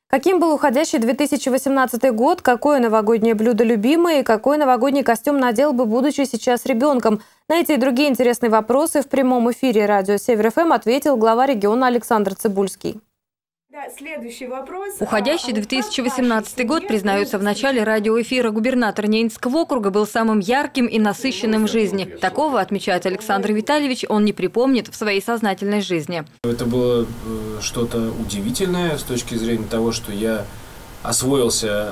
Каким был уходящий 2018 год, какое новогоднее блюдо любимое и какой новогодний костюм надел бы, будучи сейчас ребенком? На эти и другие интересные вопросы в прямом эфире радио Север ФМ ответил глава региона Александр Цыбульский. Следующий вопрос. Уходящий 2018 год, признается в начале радиоэфира губернатор Ненецкого округа, был самым ярким и насыщенным в жизни. Такого, отмечает Александр Витальевич, он не припомнит в своей сознательной жизни. Это было что-то удивительное с точки зрения того, что я освоился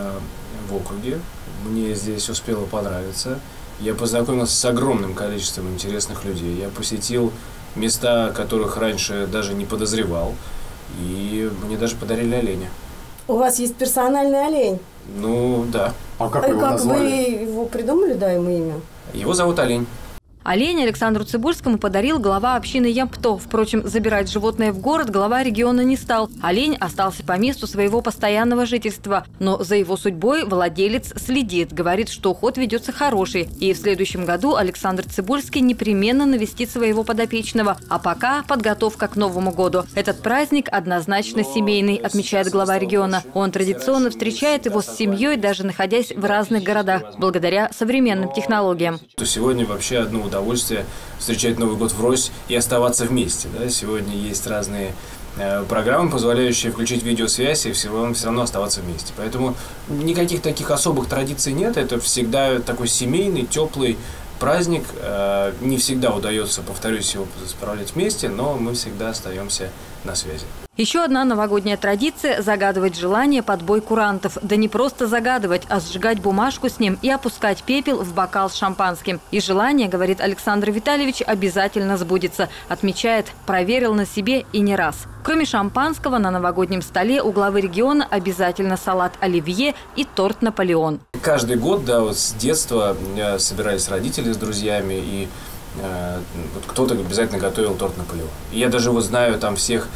в округе, мне здесь успело понравиться. Я познакомился с огромным количеством интересных людей. Я посетил места, о которых раньше даже не подозревал. И мне даже подарили оленя. У вас есть персональный олень? Ну, да. А как его назвали? Вы его придумали, да, ему имя? Его зовут Олень. Олень Александру Цыбульскому подарил глава общины Ямпто. Впрочем, забирать животное в город глава региона не стал. Олень остался по месту своего постоянного жительства. Но за его судьбой владелец следит. Говорит, что уход ведется хороший. И в следующем году Александр Цыбульский непременно навестит своего подопечного. А пока подготовка к Новому году. Этот праздник однозначно семейный, отмечает глава региона. Он традиционно встречает его с семьей, даже находясь в разных городах, благодаря современным технологиям. Сегодня вообще одно удовольствие встречать Новый год врозь и оставаться вместе. Да? Сегодня есть разные программы, позволяющие включить видеосвязь и все равно оставаться вместе. Поэтому никаких таких особых традиций нет. Это всегда такой семейный, теплый праздник. Не всегда удается, повторюсь, его справлять вместе, но мы всегда остаемся на связи. Еще одна новогодняя традиция – загадывать желание под бой курантов. Да не просто загадывать, а сжигать бумажку с ним и опускать пепел в бокал с шампанским. И желание, говорит Александр Витальевич, обязательно сбудется. Отмечает, проверил на себе и не раз. Кроме шампанского, на новогоднем столе у главы региона обязательно салат оливье и торт Наполеон. Каждый год, да, вот с детства собирались родители с друзьями, и вот кто-то обязательно готовил торт Наполеон. И я даже знаю там всех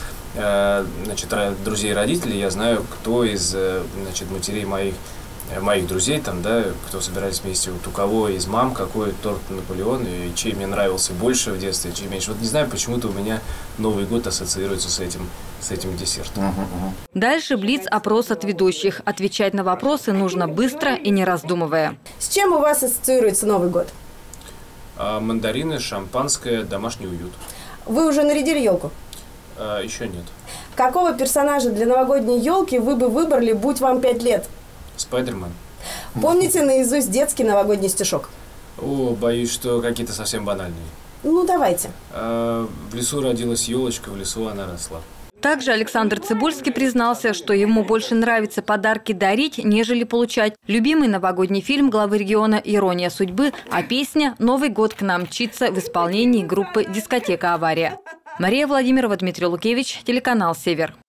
друзей и родителей, я знаю, кто из матерей моих друзей, там, да, кто собирались вместе, вот у кого из мам какой торт Наполеон, и чей мне нравился больше в детстве, чей меньше. Вот не знаю, почему-то у меня Новый год ассоциируется с этим десертом. Дальше блиц-опрос от ведущих. Отвечать на вопросы нужно быстро и не раздумывая. С чем у вас ассоциируется Новый год? Мандарины, шампанское, домашний уют. Вы уже нарядили елку? Еще нет. Какого персонажа для новогодней елки вы бы выбрали, будь вам 5 лет? Спайдермен. Помните наизусть детский новогодний стишок? Боюсь, что какие-то совсем банальные. Ну, давайте. В лесу родилась елочка, в лесу она росла. Также Александр Цыбульский признался, что ему больше нравится подарки дарить, нежели получать. Любимый новогодний фильм главы региона «Ирония судьбы», а песня «Новый год к нам мчится» в исполнении группы «Дискотека Авария». Мария Владимирова, Дмитрий Лукевич, телеканал «Север».